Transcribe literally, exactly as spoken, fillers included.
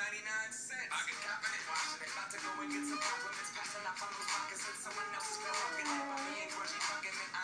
ninety-nine cents. I get confident watching it. About to go and get some compliments. Passing up on those moccasins. Someone else is still looking at me and grungy fucking it.